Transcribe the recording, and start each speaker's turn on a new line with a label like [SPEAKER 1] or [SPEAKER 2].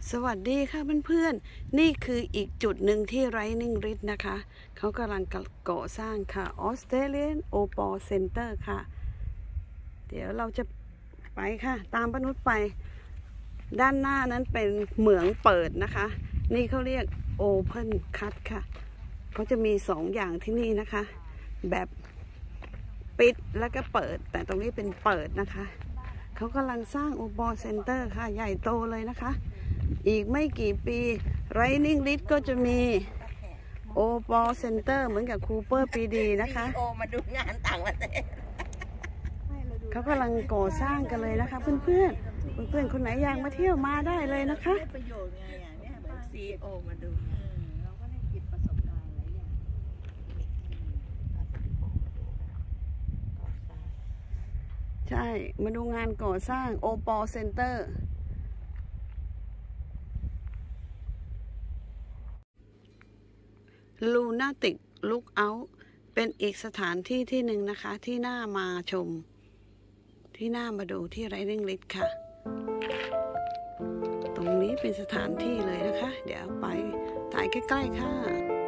[SPEAKER 1] สวัสดีค่ะเพื่อนๆนี่คืออีกจุดหนึ่งที่ไรนิ่งริดนะคะเขากำลังก่อสร้างค่ะ Australian Opal Center ค่ะเดี๋ยวเราจะไปค่ะตามป้านุชไปด้านหน้านั้นเป็นเหมืองเปิดนะคะนี่เขาเรียก Open Cut ค่ะเขาจะมี2 อย่างที่นี่นะคะแบบปิดแล้วก็เปิดแต่ตรงนี้เป็นเปิดนะคะเขากำลังสร้าง Opal Center ค่ะใหญ่โตเลยนะคะอีกไม่กี่ปีไรนิ่งริดก็จะมีโอปอเซ็นเตอร์เหมือนกับคูเปอร์ปีดีนะคะ
[SPEAKER 2] มาดูงานต่างประเทศ
[SPEAKER 1] เขากำลังก่อสร้างกันเลยนะคะเพื่อนๆคนไหนอยากมาเที่ยวมาได้เลยนะคะ
[SPEAKER 2] ประโยชน์ไงเนี่ยแบบซีโอมาดูเราก็ได้เก็บประสบการณ์หลายอย่าง
[SPEAKER 1] ใช่มาดูงานก่อสร้างโอปอเซ็นเตอร์ลูนาติกลุกเอาท์เป็นอีกสถานที่ที่หนึ่งนะคะที่น่ามาชมที่น่ามาดูที่ไรนิ่งริดค่ะตรงนี้เป็นสถานที่เลยนะคะเดี๋ยวไปถ่ายใกล้ๆค่ะ